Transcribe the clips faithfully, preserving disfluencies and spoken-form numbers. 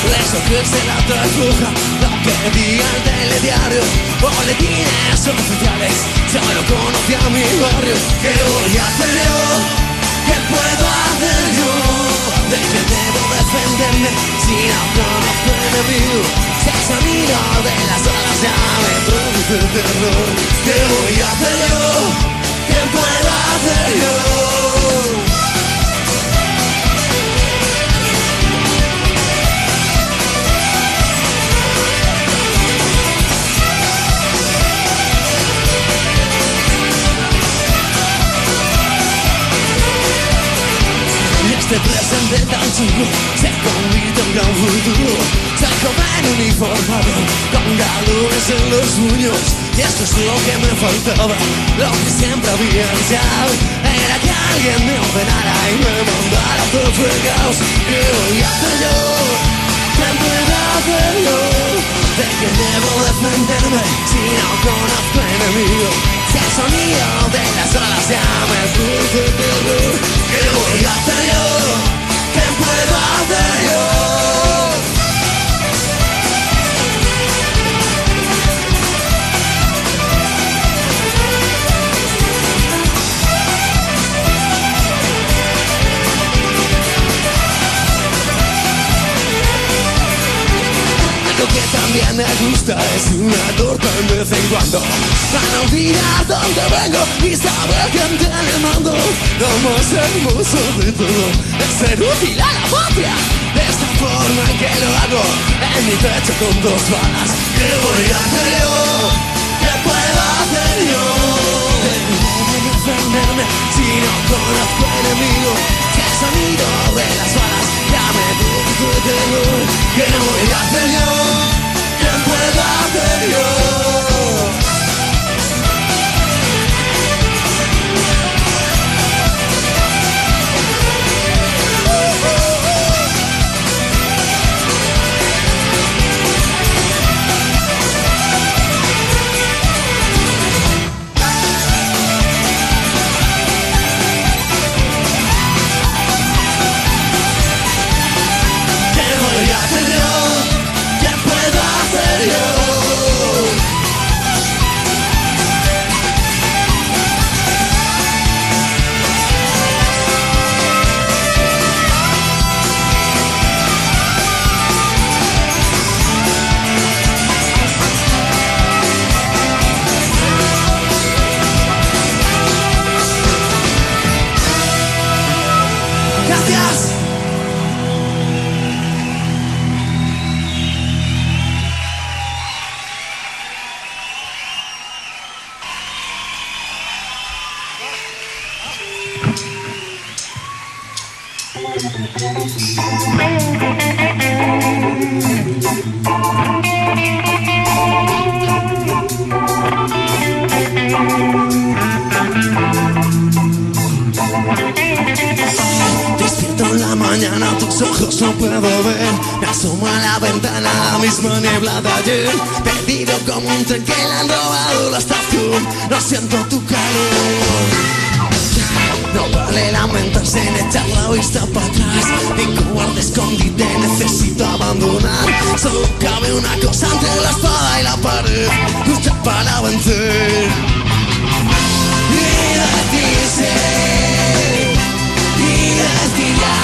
Eso que se la trazuja, lo que diga el telediario, boletines oficiales, solo conocí a mi barrio. ¿Qué voy a hacer yo? ¿Qué puedo hacer yo? ¿De qué debo defenderme si no conozco enemigo? Si el sonido de las olas ya me produce terror. ¿Qué voy a hacer yo? ¿Qué puedo hacer yo? Este presente tan chulo se convierte en gran futuro. Se joven uniformado con galones en los puños. Y esto es lo que me faltaba, lo que siempre había deseado. Era que alguien me ordenara y me mandara por fregados. ¿Qué voy a hacer yo? ¿Qué puedo hacer yo? ¿De qué debo defenderme si no conozco enemigo? Si el sonido de las olas ya me produce terror. ¿Qué voy a hacer yo? ¿Qué puedo hacer yo? Lo que también me gusta es una torta de vez en cuando, para olvidar dónde vengo y saber quién tiene el mando. Lo más hermoso de todo es ser útil a la patria, de esta forma en que lo hago, en mi pecho con dos balas. ¿Qué voy a hacer yo? ¿Qué puedo hacer yo? Debo defenderme si no conozco enemigo. Si el sonido de las balas ya me produce terror. ¿Qué voy a hacer yo? ¿Qué puedo hacer yo? Despierto en la mañana, tus ojos no puedo ver. Me asomo a la ventana, la misma niebla de ayer. Perdido como un tren que le han robado la estación. No siento tu calor. No vale lamentarse en echar la vista para atrás. Mi cobarde escondite necesito abandonar. Solo cabe una cosa entre la espada y la pared: luchar para vencer y decirse y decir ya.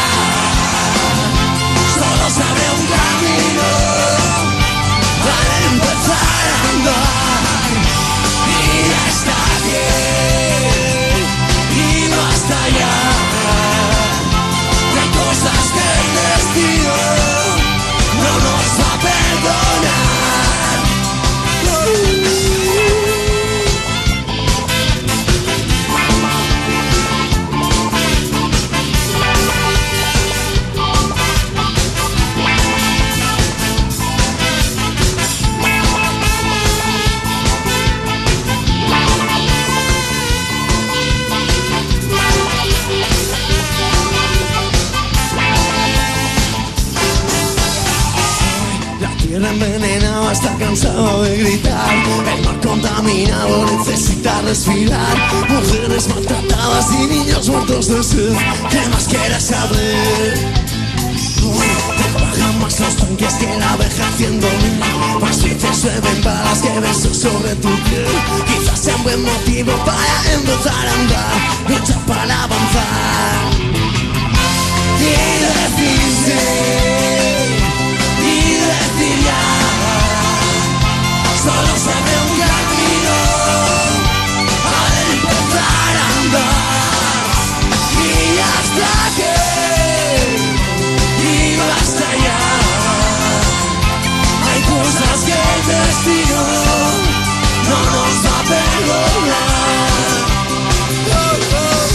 Solo se abre un camino para empezar a andar, y ya está bien y no hasta allá. Hay cosas que el destino no nos va a perdonar. Envenenado, está cansado de gritar. El mar contaminado necesita respirar. Mujeres maltratadas y niños muertos de sed. ¿Qué más quieres saber? Te bajan más los dicen que es que la abeja haciendo miel, más veces llueven balas que besos sobre tu piel. Quizás sea un buen motivo para empezar a andar, lucha para avanzar y decir sí, y decir ya. Solo se ve un camino al empezar a andar, y hasta que y basta ya. Hay cosas que el destino no nos va a perdonar. Oh, oh.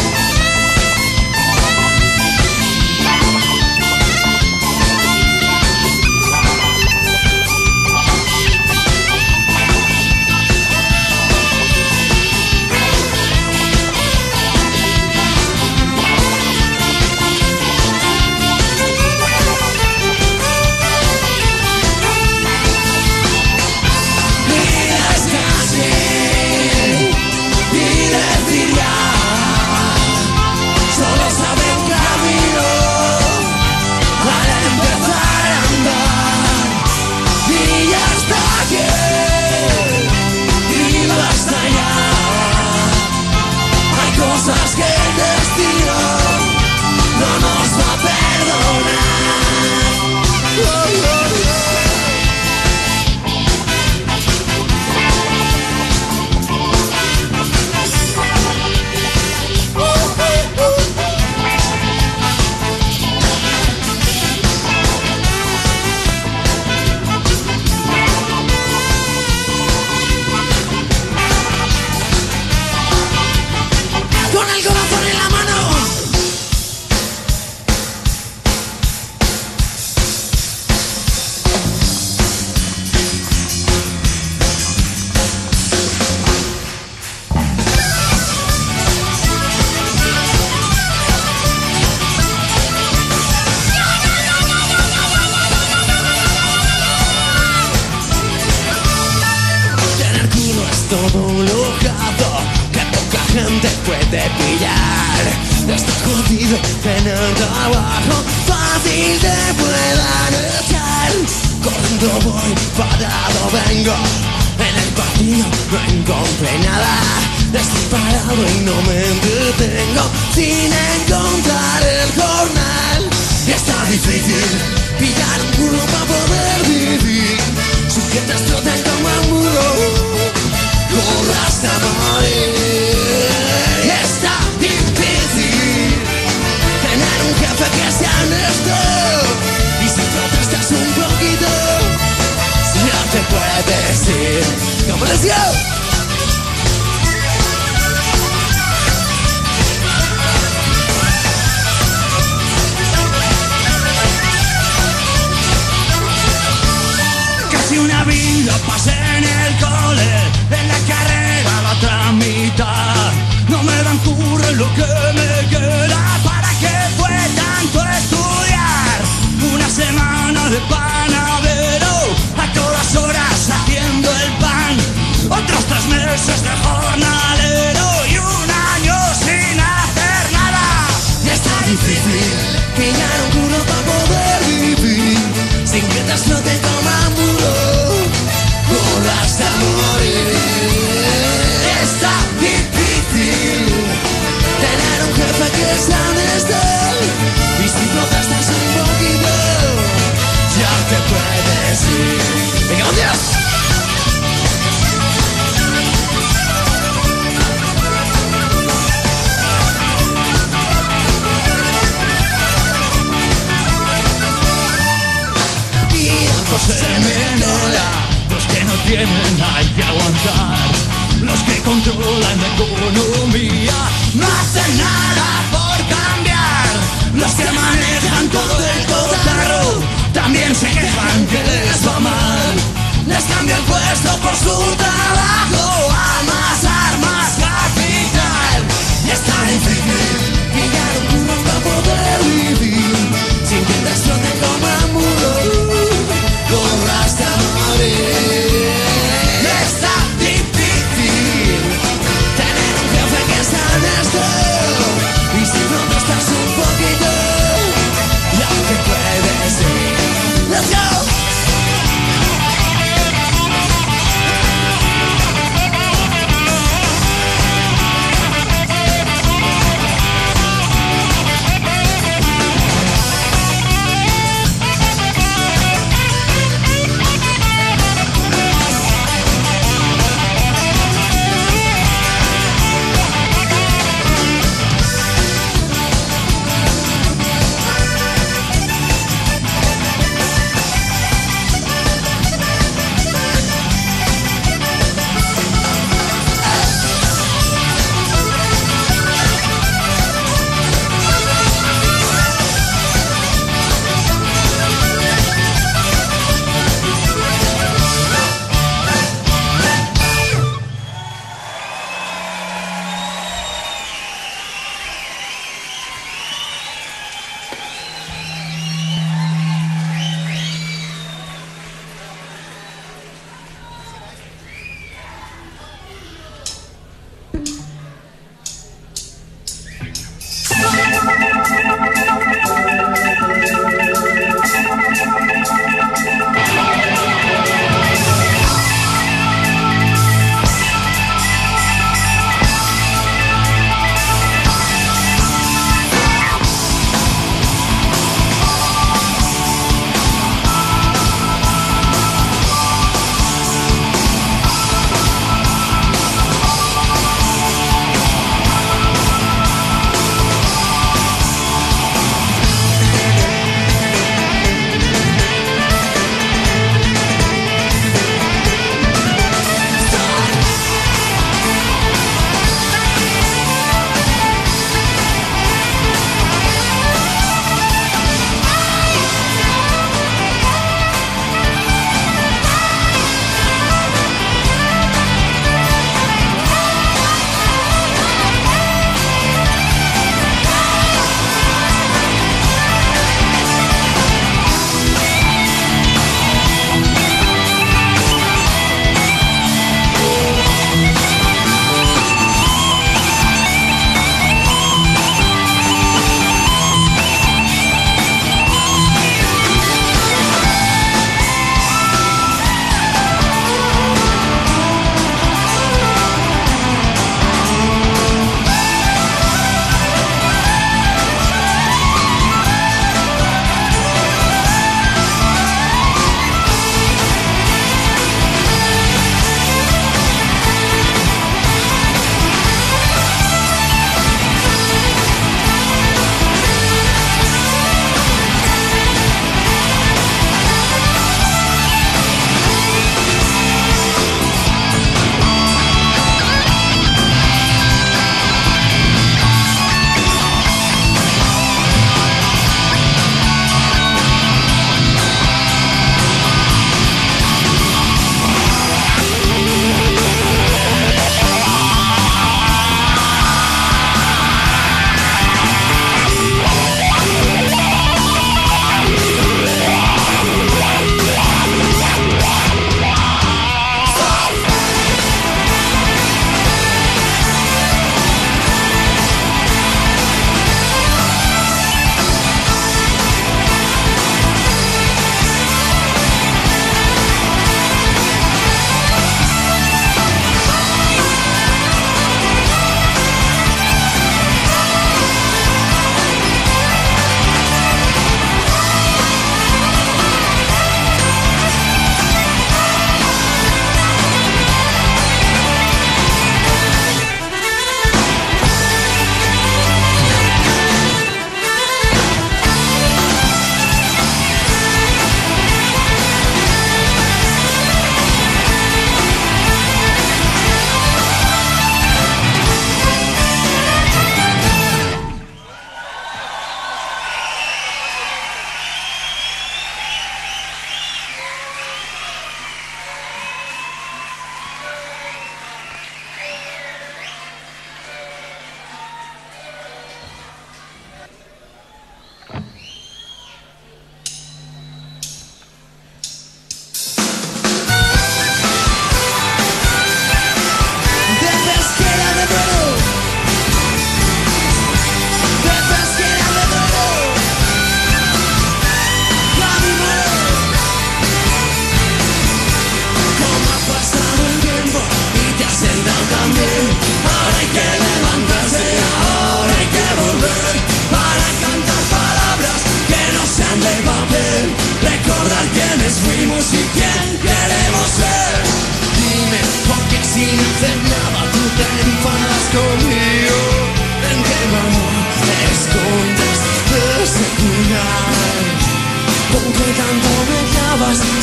Cosas que el destino no nos va a perdonar. Oh, oh, oh. Oh, oh, oh. Con el corazón en la mano. Tener culo es todo un lujazo que poca gente puede pillar. Está jodido tener trabajo, fácil te puedan echar. Corriendo voy, parado vengo, en el partido no encontré nada. Estoy parado y no me entretengo sin encontrar el jornal. Y está difícil pillar un culo para poder vivir, sin que te exploten como un muro, corra hasta morir. Y está difícil tener un jefe que sea honesto, y si protestas un poquito, ya te puedes ir. ¡Como les digo! Casi una vida pasé en el cole, en la carrera la otra mitad. No me dan curro lo que me queda, ¿para qué fue tanto estudiar? Una semana de panadero, a todas horas haciendo el pan. Otros tres meses de jornalero y un año sin hacer nada. Y está difícil pillar un culo para poder vivir, sin que te explote como un muro, corra hasta morir. Está difícil tener un jefe que sea honesto, y si protestas un poquito, ya te puedes ir. ¡Venga, Dios! Se me nota, los que no tienen hay que aguantar. Los que controlan la economía no hacen nada por cambiar. Los que manejan todo el cotarro también se quejan que les va mal. Les cambia el puesto por su trabajo, amasar más capital. Y está difícil pillar un curro para poder vivir, sin que te exploten como un muro, corra hasta morir. Está difícil tener un jefe que sea honesto, y si no te estás un poquito, ya te puedes ir.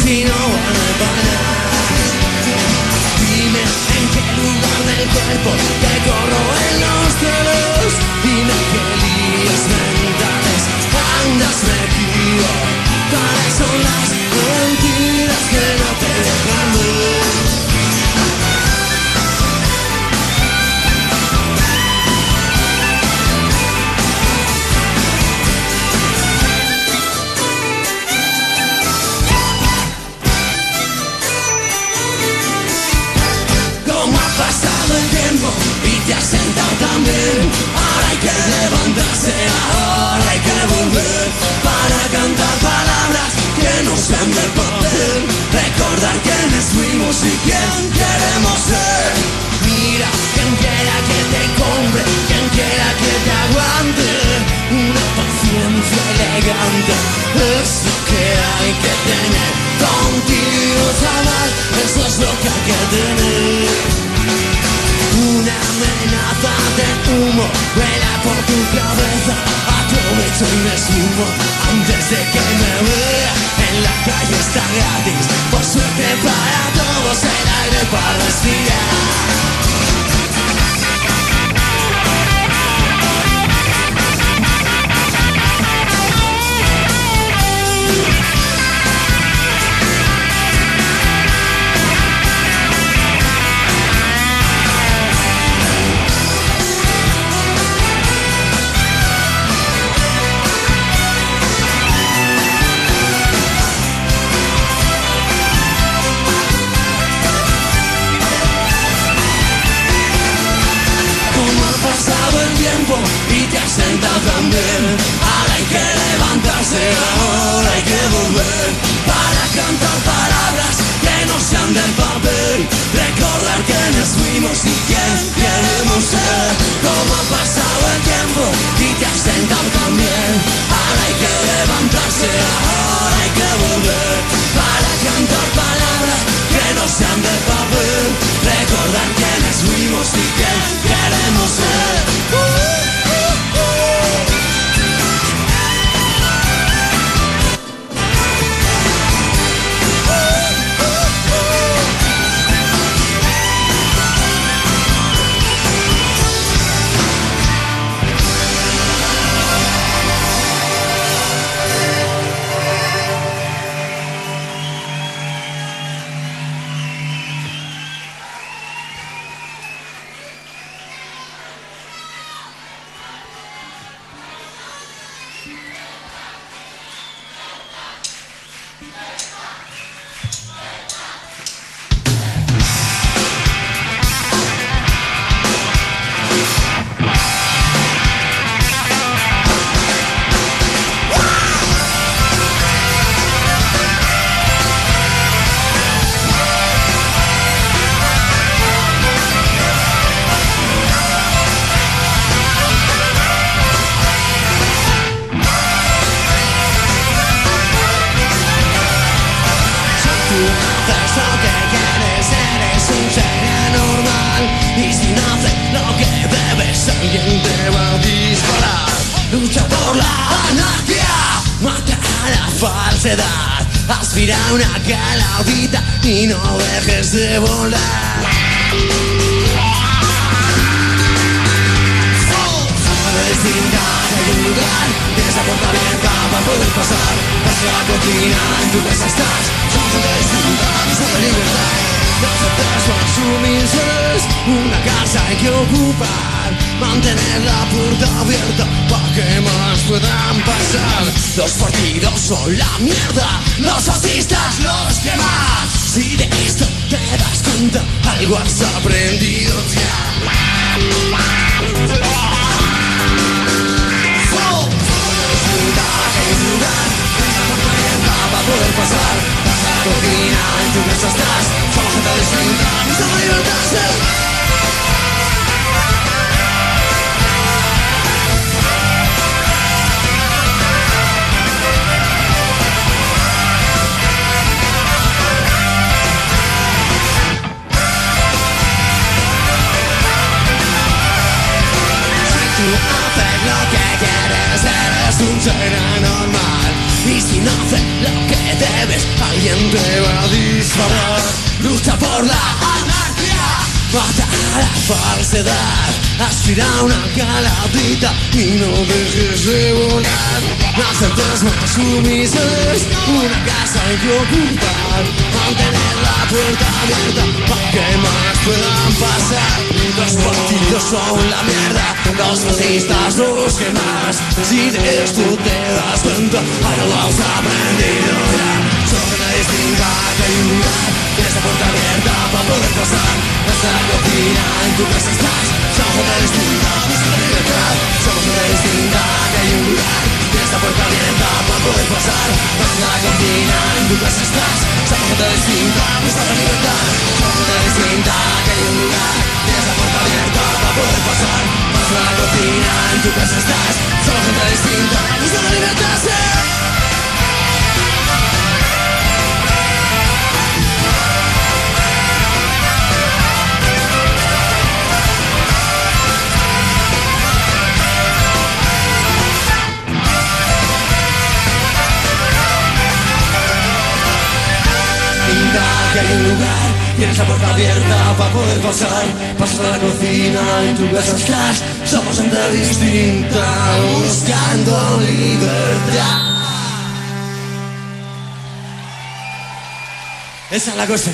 y no vale para nada. Dime en qué lugar del cuerpo te corro en los dedos. Dime qué líos mentales andas metido. ¿Cuáles son las mentiras que no te dejan ver? Y te has sentado también. Ahora hay que levantarse, ahora hay que volver para cantar palabras que no sean del papel. Recordar quiénes fuimos y quién queremos ser. Mira, quien quiera que te compre, quien quiera que te aguante. Una paciencia elegante es lo que hay que tener. Contigo, chaval, eso es lo que hay que tener. Una amenaza de humo vuela por tu cabeza. Aprovecho y me sumo antes de que me vea. En la calle está gratis, por suerte para todos, el aire para respirar. Y te has sentado también. Ahora hay que levantarse, ahora hay que volver para cantar palabras que no sean del papel. Recordar quiénes fuimos y quién queremos ser. Como ha pasado el tiempo y te has sentado también. Ahora hay que levantarse, ahora hay que volver para cantar palabras que no sean del papel. Recordar quiénes fuimos y quién queremos ser. Aspira una calabrita y no dejes de volar. Distintas hay un lugar, tienes la puerta abierta para poder pasar. Vas a la cocina, en tu casa estás. Somos gente distinta, somos libertad. Nosotros somos sumisos, una casa hay que ocupar. Mantener la puerta abierta para que más puedan pasar. Los partidos son la mierda, los fascistas los que más. Si de esto te das cuenta, algo has aprendido ya. Para poder pasar, vas a la cocina, en tu casa estás. Somos gente distinta, nuestra libertad es. Haces lo que quieres, eres un ser anormal. Y si no haces lo que debes, alguien te favor, lucha por la anarquía, mata a la falsedad, aspira a una calabrita y no dejes de volar. Acentos más sumisos, una casa hay que ocupar, mantener la puerta abierta para que más puedan pasar. Los partidos son la mierda, los fascistas los que más. Si de esto te das cuenta, ahora lo has aprendido ya. Solo gente distinta que hay un lugar, tienes la puerta abierta para poder pasar. Hasta la cocina, en tu casa estás. Somos gente distinta, busca la libertad. Somos gente distinta que hay un lugar, tienes la puerta abierta para poder pasar. Hasta la cocina, en tu casa estás. Somos gente distinta, busca la libertad. Somos gente distinta que hay un lugar, tienes la puerta abierta para poder pasar. Hasta la cocina, en tu casa estás. Somos gente distinta, busca la libertad. Sí. Que hay un lugar, tienes la puerta abierta para poder pasar. Pasas a la cocina, en tu casa estás. Somos gente distinta, buscando libertad. Esa es la cosa.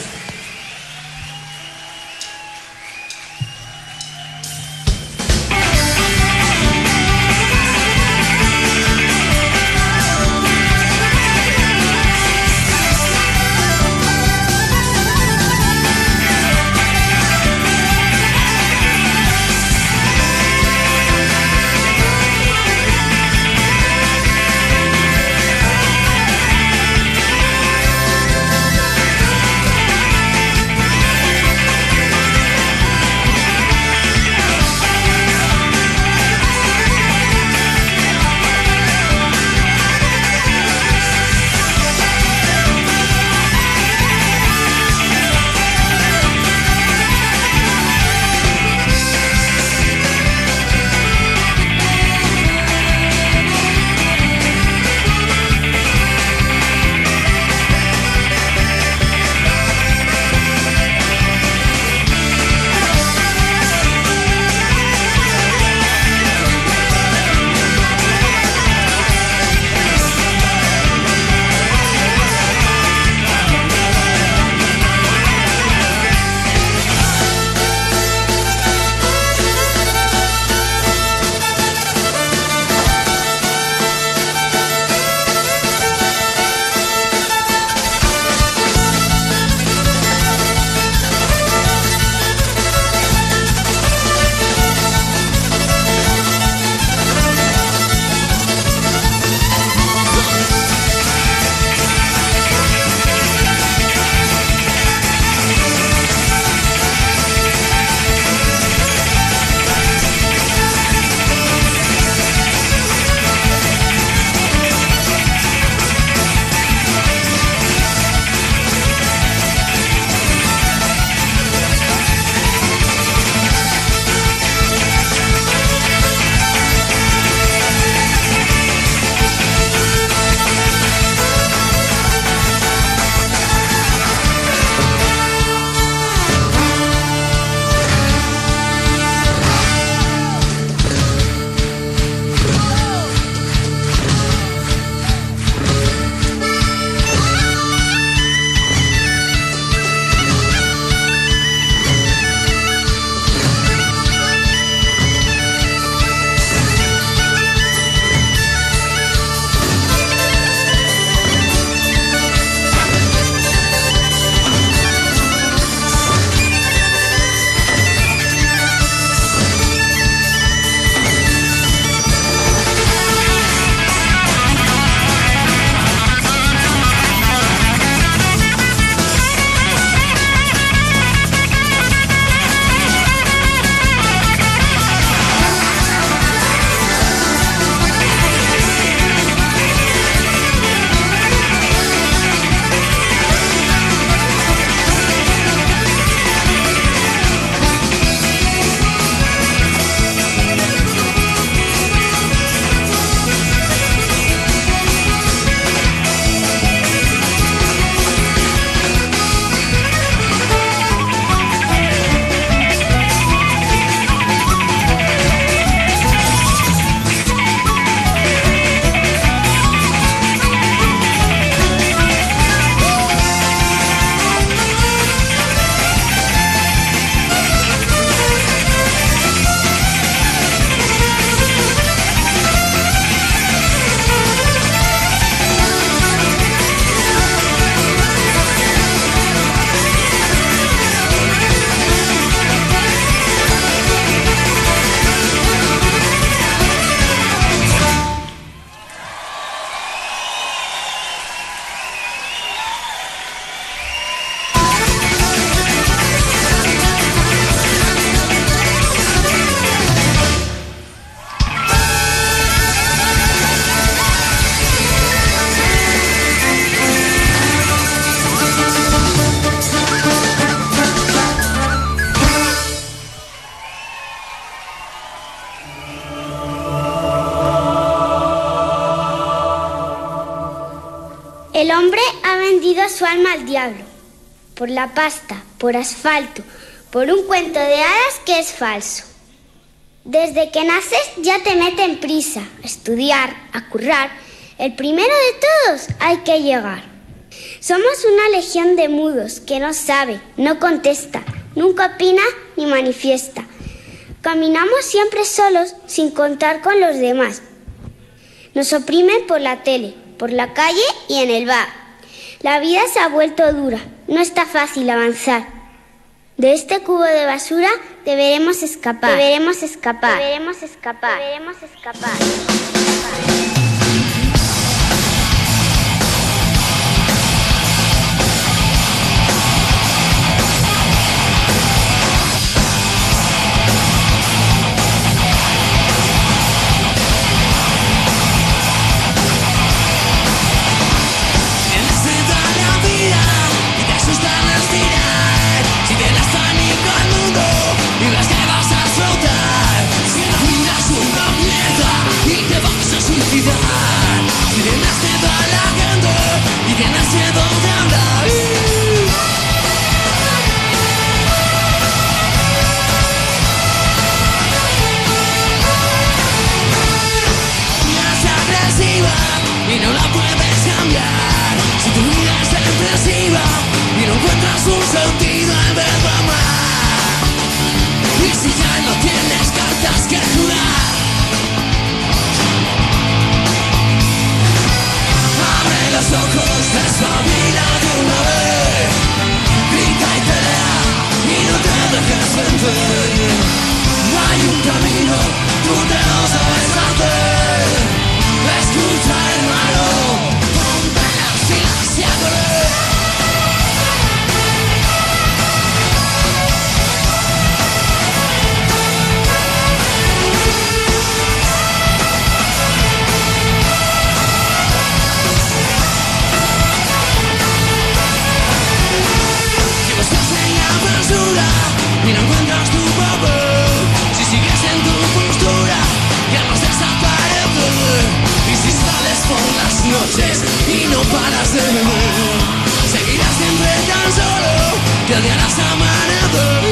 vendido su alma al diablo, por la pasta, por asfalto, por un cuento de hadas que es falso. Desde que naces ya te meten prisa, a estudiar, a currar. El primero de todos hay que llegar. Somos una legión de mudos que no sabe, no contesta, nunca opina ni manifiesta. Caminamos siempre solos sin contar con los demás. Nos oprimen por la tele, por la calle y en el bar. La vida se ha vuelto dura, no está fácil avanzar. De este cubo de basura deberemos escapar, deberemos escapar, deberemos escapar, deberemos escapar. Y no la puedes cambiar. Si tu vida es depresiva y no encuentras un sentido al verbo amar, y si ya no tienes cartas que jugar, abre los ojos, despabila de una vez, grita y pelea y no te dejes vencer. No hay un camino, tú te lo sabes hacer. Escucha, hermano, ponte las pilas y a correr. Si buscas en la basura y no encuentras tu papel, si sigues en tu postura ya no desaparecer. Y si sales por las noches y no paras de beber, seguirás siempre tan solo, te odiarás amanecer.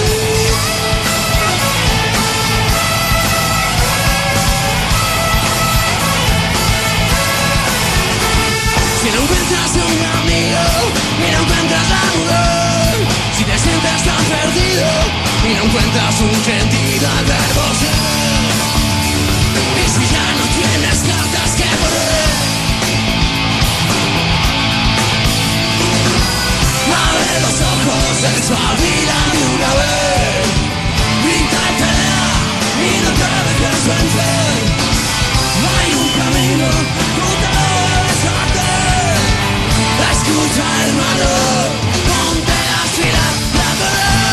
Si no encuentras un amigo y no encuentras la mujer, si te sientes tan perdido y no encuentras un sentido al verbo ser, y si ya no tienes cartas que poner, abre los ojos, despabila de una vez, grita y pelea y no te dejes vencer. No hay un camino, tú te lo debes hacer. Escucha, hermano, ponte las pilas para correr.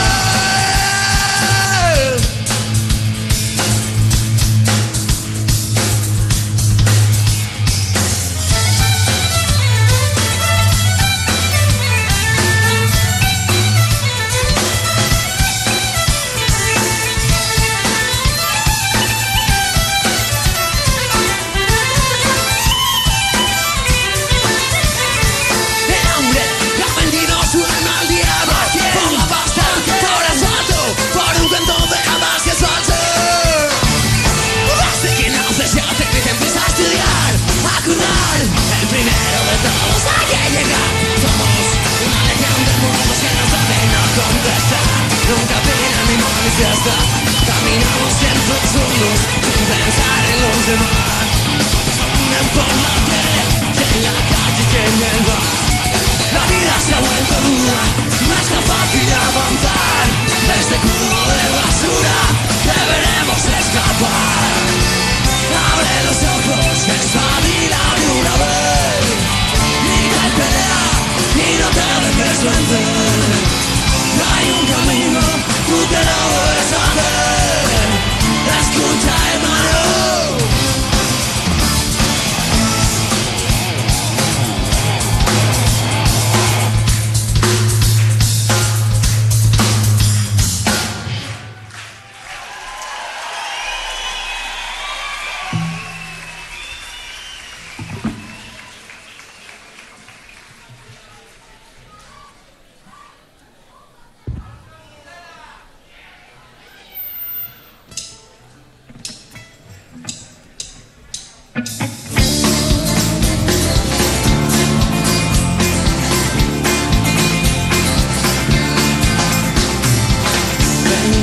Caminamos siempre solos, sin pensar en los demás. Ponen por la tele, que en la calle, que en el bar. La vida se ha vuelto dura, no es tan fácil avanzar. De este cubo de basura deberemos escapar. Abre los ojos, espabila de una vez. Grita y pelea y no te dejes vencer. No hay un camino, tú te lo debes hacer. Escucha, hermano.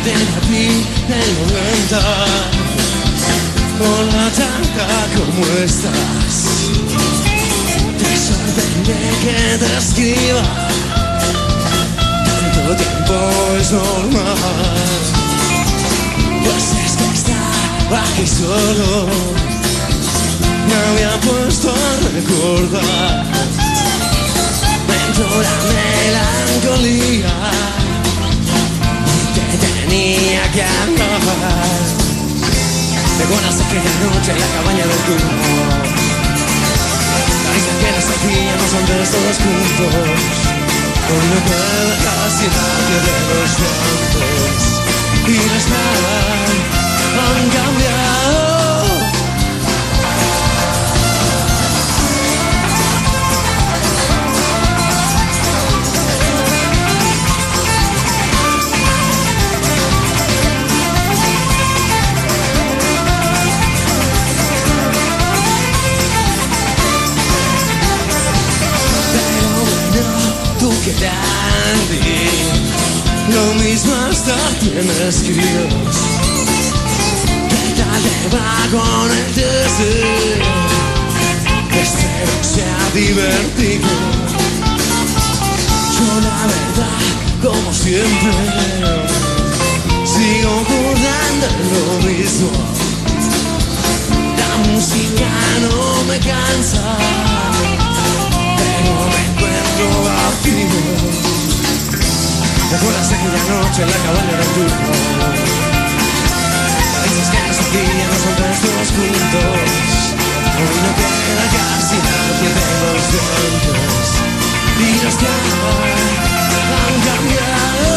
a ti el noventa. Hola tanta, ¿cómo estás? Te sorprende que te escriba. Tanto tiempo es normal. Pues es que estaba aquí solo. Me había puesto a recordar. Dentro la melancolía te tenía que hablar. ¿Recuerdas aquella noche en la cabaña del turno? Caricias que nos hacíamos antes todos juntos. Hoy no queda casi nadie de los tiempos. Y las caras han cambiado. Que dandy, lo mismo hasta tienes críos. ¿Qué tal te va con el deseo? Espero sea divertido. Yo la verdad, como siempre, sigo currando lo mismo. La música no me cansa, pero me encuentro vacío. ¿Recuerdas aquella noche en la cabaña del turno? Caricias que nos hacíamos antes todos juntos. Hoy no queda casi nadie de los dientes. Y los que han cambiado.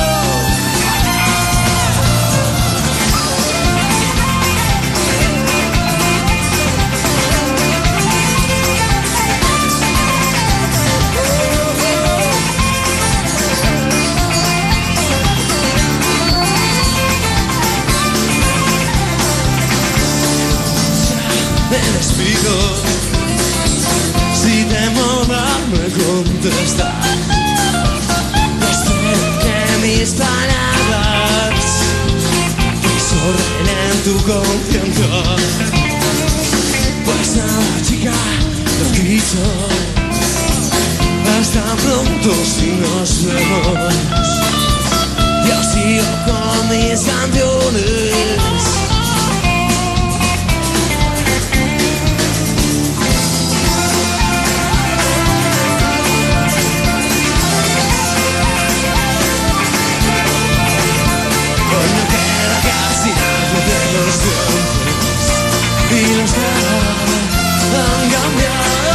Me despido, si demora me contestar. Espero que mis palabras desordenen tu conciencia. Pues nada chica, lo escrito. Hasta pronto si nos vemos. Yo sigo con mis canciones. Y los que han cambiado.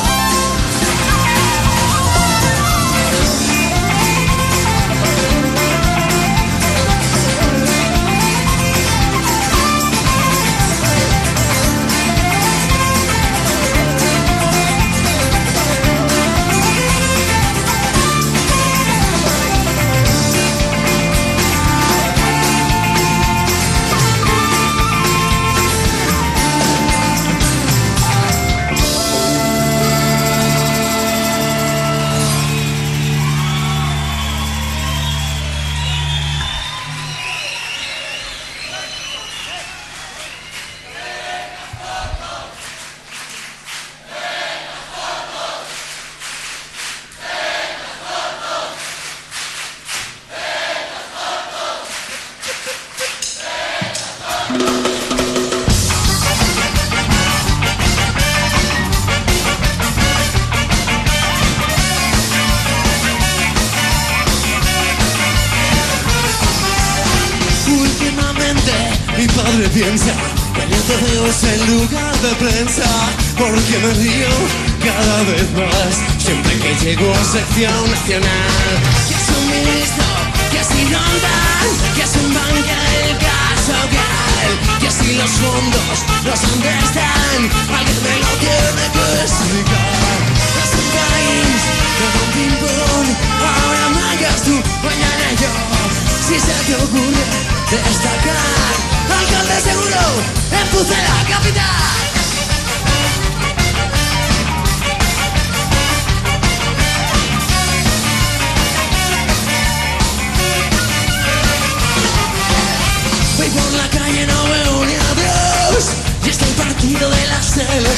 Mi padre piensa que el torneo es el lugar de prensa, porque me río cada vez más siempre que llego a sección nacional. Que es un ministro, que si no dan, que es un banca el caso hogar, que si los fondos, los dónde están, alguien me lo tiene que explicar. Es un país de un ping-pong, ahora me hagas tú, mañana yo. Si se te ocurre destacar, alcalde seguro en Pucela, capital.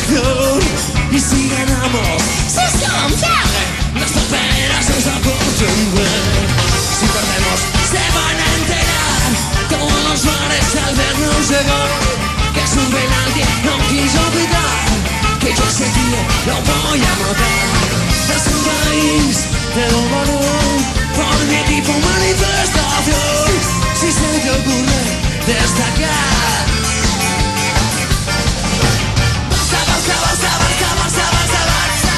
dirección. Y si ganamos, si son tarde, nuestra pena se soporta en vez. Si perdemos, se van a enterar todos los bares al vernos llegar. Que es un penalti, no quiso pitar, que yo ese tío lo voy a matar. Es un país de un balón, por mi equipo manifestación. Si se te ocurre destacar, Barça, Barça, Barça, Barça, Barça, Barça, Barça.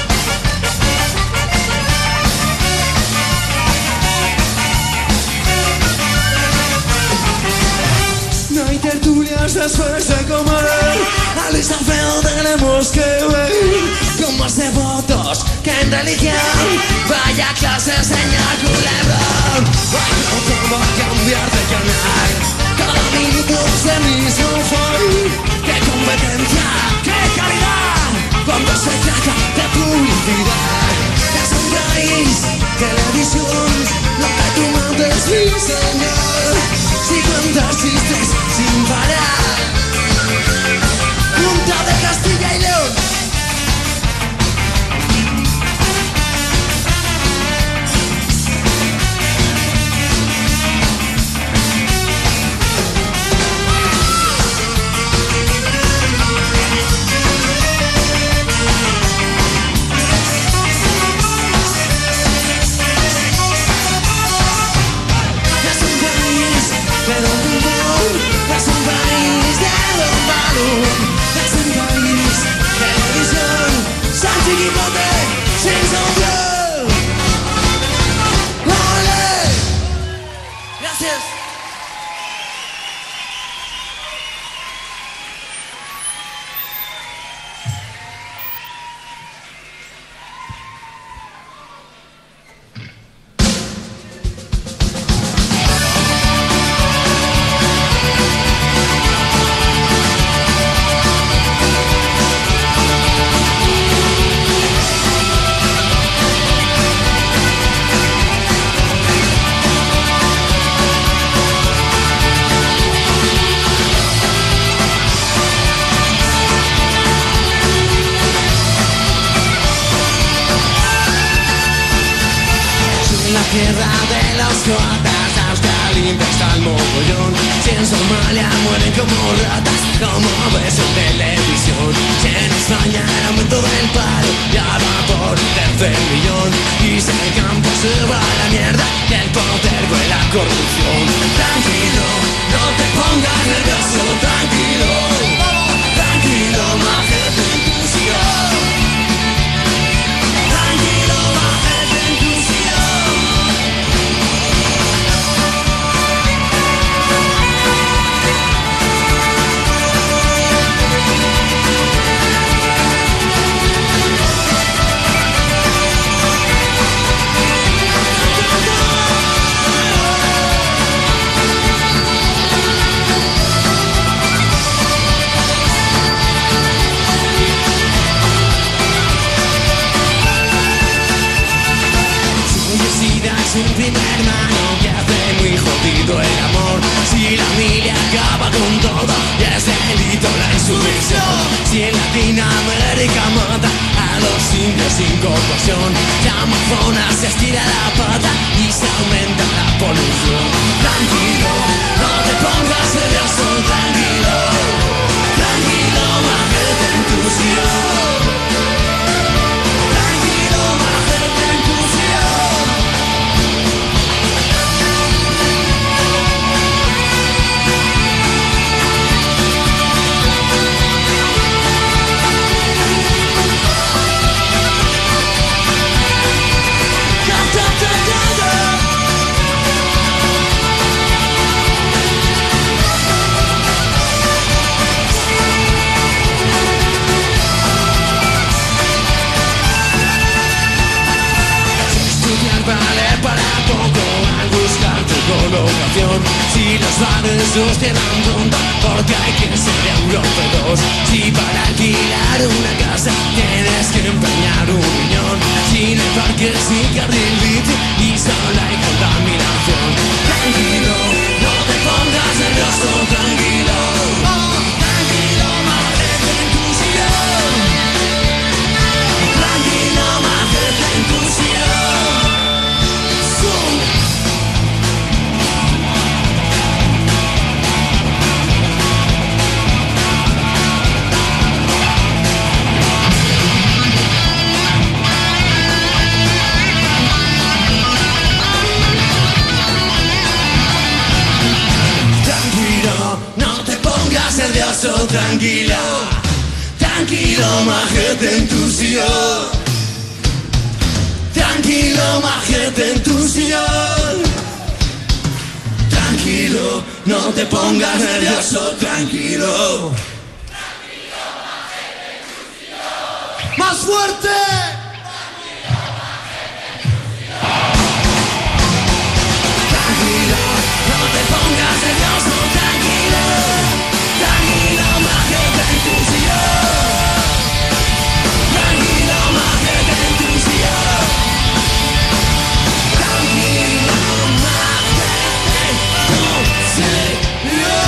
No hay tertulias después de comer, a Luis Alfredo tenemos que ver. Con más devotos que en religión, vaya clase señor Culebrón. Ay, no te va a cambiar de canal, cada minuto se mismo fue. ¡Qué competencia, qué calidad! Cuando se trata de publicidad, es un país, televisión, lo que tú mandes, mi señor. Si cuentas chistes sin parar, Junta de Castilla y León. Tierra de los croatas, Australia está el mogollón. Si en Somalia mueren como ratas, como ves en televisión. Si en España el aumento del paro ya va por tercer millón. Y si el campo se va a la mierda y el poder con la corrupción. Tranquilo, no te pongas nervioso, tranquilo. Tranquilo, majete entusiasmo. Tranquilo, majete entusiasmo. Un primer hermano que hace muy jodido el amor. Si la familia acaba con todo y es delito la insurrección. Si en Latinoamérica mata a los indios sin compasión. La Amazonas se estira la pata y se aumenta la polución. Tranquilo, no te pongas nervioso, tranquilo. Tranquilo, majete entusiasmo. Tranquilo, majete entusiasmo. Vale para poco al buscar tu colocación. Si los bares los cierran pronto porque hay que ser europeos. Si para alquilar una casa tienes que empeñar un riñón. Si no hay parques ni carril bici y solo hay contaminación. Tranquilo, no te pongas nervioso, tranquilo. Oh, tranquilo, majete entusiasmo. nervioso, tranquilo, tranquilo, majete en tu sillón. Tranquilo, majete en tu sillón. Tranquilo, no te pongas nervioso, tranquilo. Tranquilo, majete en tu sillón. ¡Más fuerte! Tranquilo, no te pongas nervioso, tranquilo. Tranquilo, majete en tu sillón. Tranquilo, majete en tu sillón. Tranquilo, majete en tu sillón.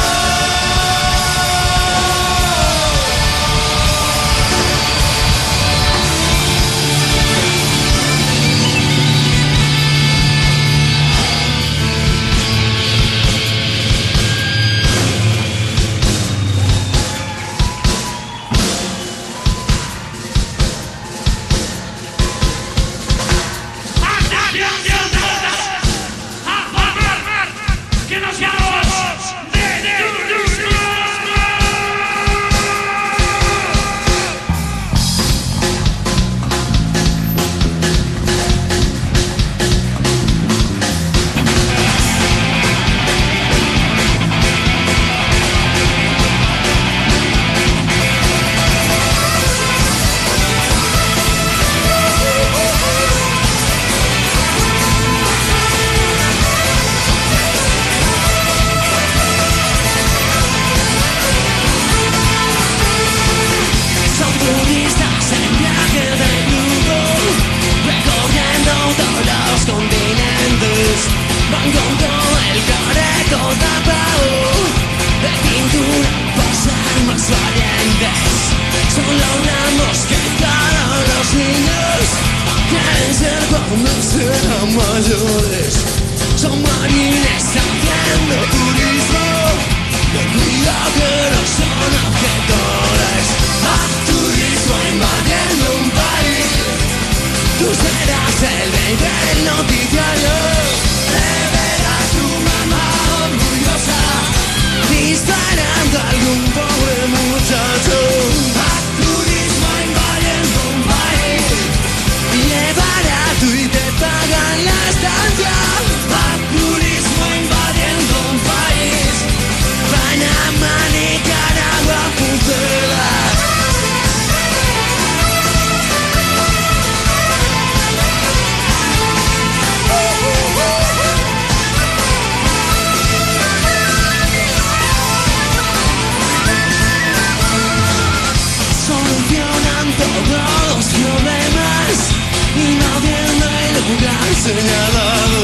Señalado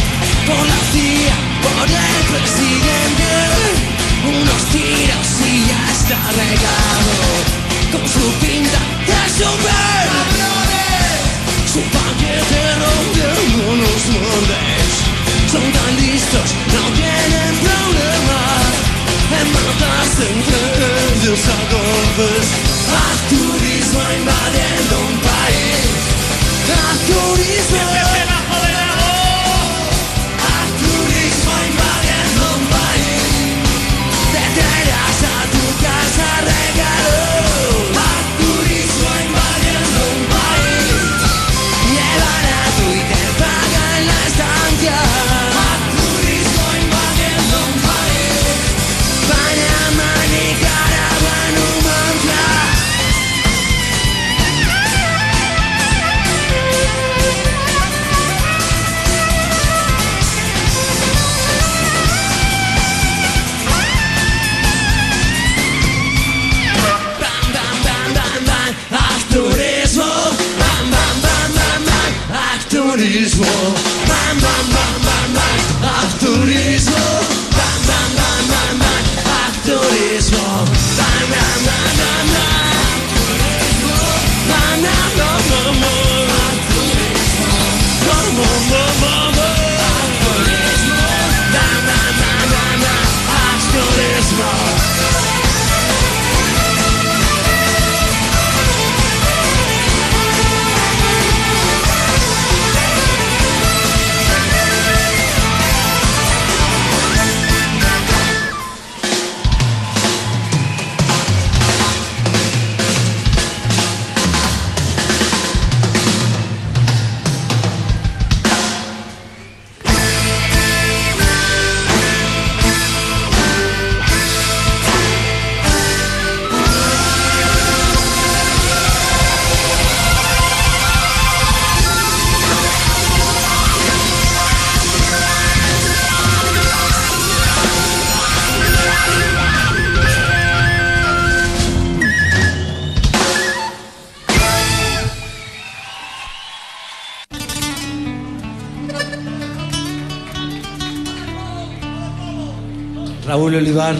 por la C I A, por el presidente, unos tiros y ya está regado, con su pinta de super su paquete rompiendo los moldes. Son tan listos, no tienen problema en matarse entre ellos a golpes. Haz turismo invadiendo un país. Haz turismo. Turismo, bam bam bam bam bam, haz turismo, bam bam bam bam bam, haz turismo, bam bam bam bam bam, bam bam bam bam bam, haz turismo, bam bam bam bam bam, haz turismo, bam bam bam bam bam, haz turismo. Raúl Olivar.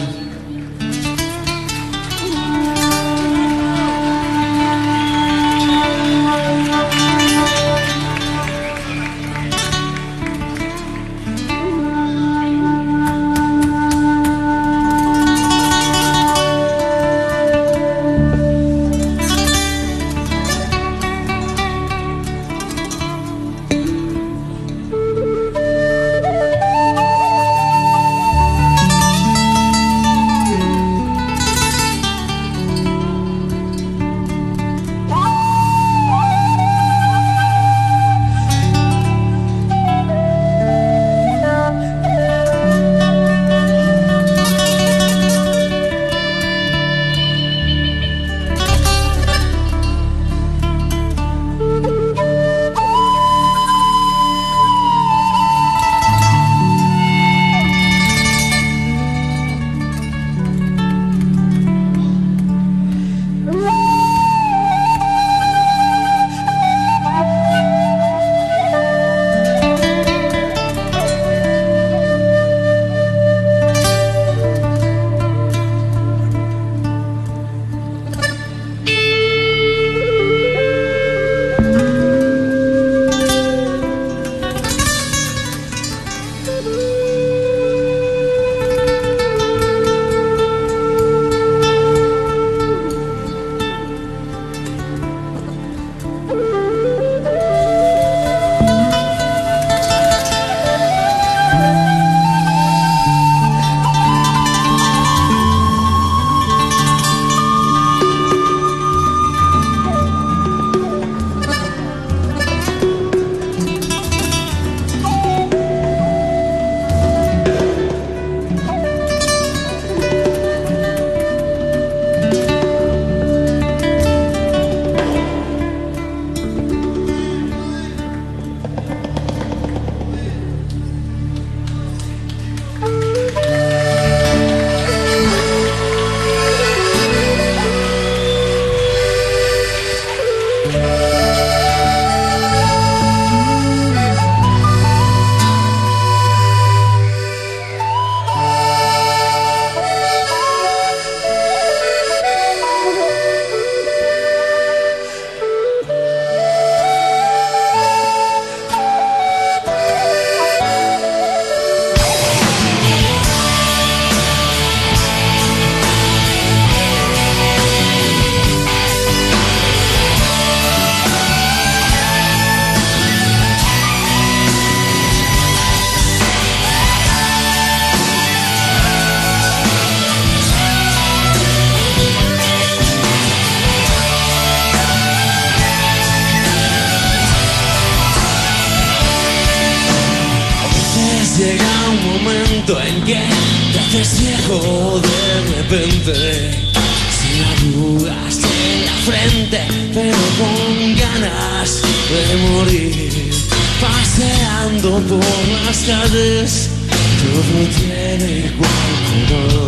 Llega un momento en que te haces viejo de repente, sin arrugas en la frente, pero con ganas de morir. Paseando por las calles, todo tiene igual color.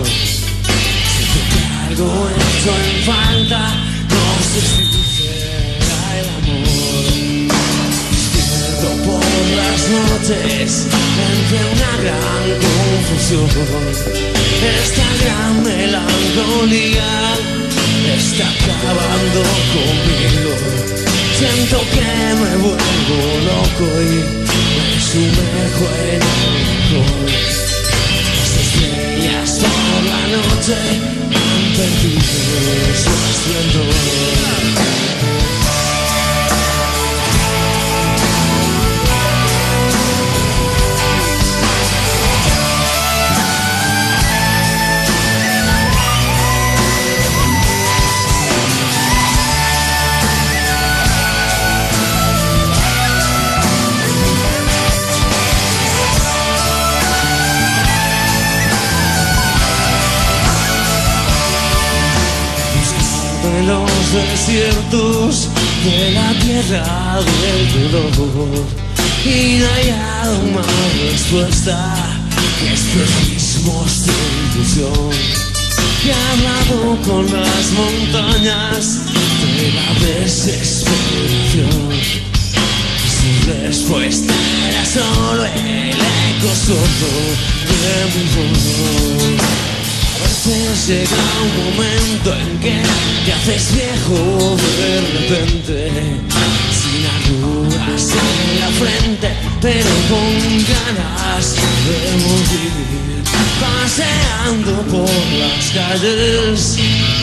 Siento que algo hecho en falta, no sé si será el amor. Despierto por las noches entre una gran confusión. Esta gran melancolía está acabando conmigo. Siento que me vuelvo loco y me sumerjo en el alcohol. Las estrellas por la noche han perdido su esplendor. De los desiertos de la tierra del dolor, y no hay aún más respuesta que espejismos de ilusión. He hablado con las montañas de la desesperación, y su respuesta era solo el poco sordo de mi dolor. A veces llega un momento en que te haces viejo de repente, sin arrugas en la frente, pero con ganas de morir, paseando por las calles.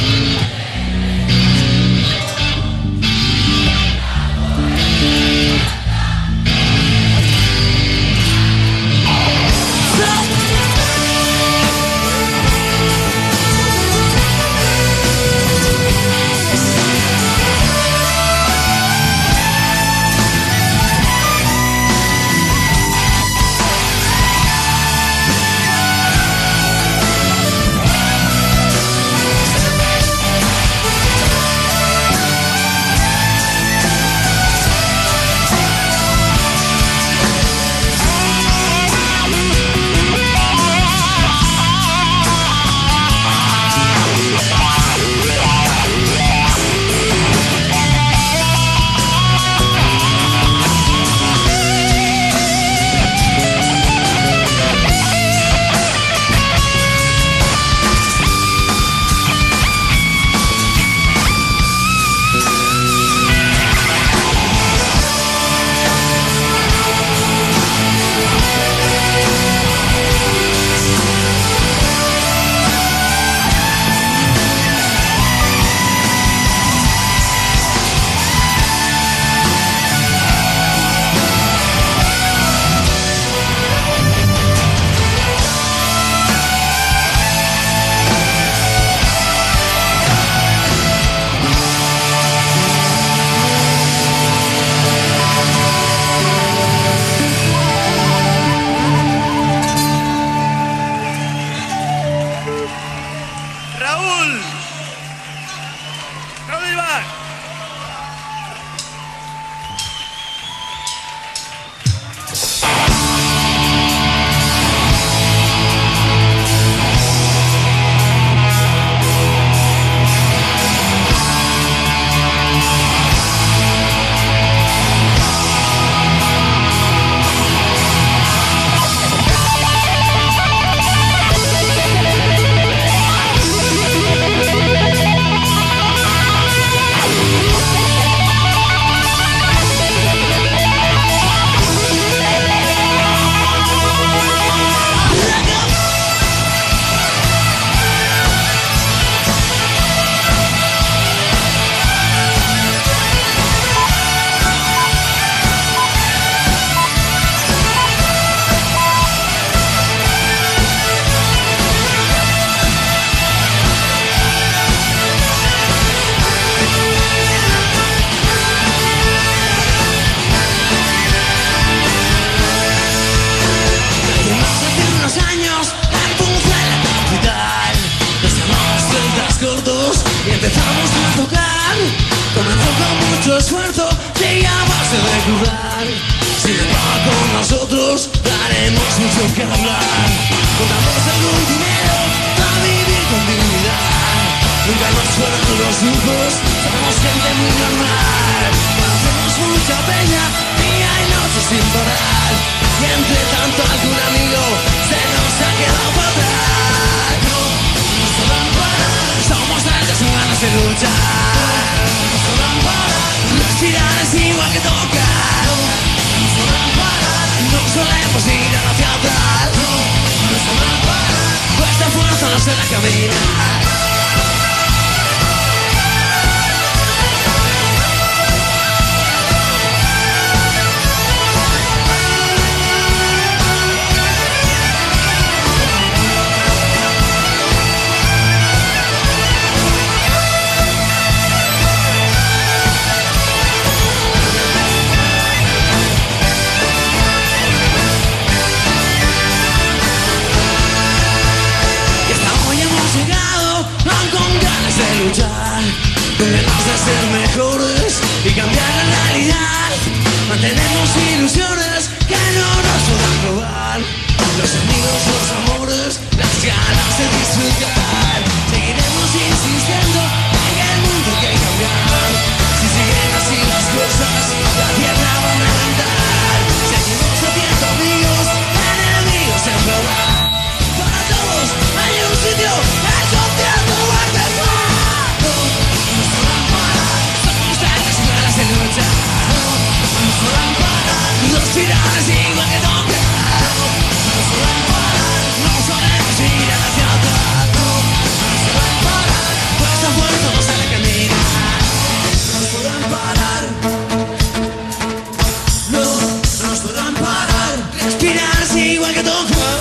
Raúl. Raúl Iván. Y empezamos a tocar, comenzó con mucho esfuerzo, llegué a base de jugar. Sin embargo nosotros daremos mucho que hablar. Contamos algún dinero para vivir con dignidad. Nunca nos fueron los lujos, somos gente muy normal. Conocemos mucha peña, día y noche sin parar. Y entre tanto algún amigo se nos ha quedado para atrás. No, no se van a parar, somos altas y ganas de luchar. No se van a parar, los tiranes igual que tocan. No se van a parar, no solemos ir hacia atrás. No, no se van a parar, nuestra fuerza no se la camina. Inspirarse igual que tocar.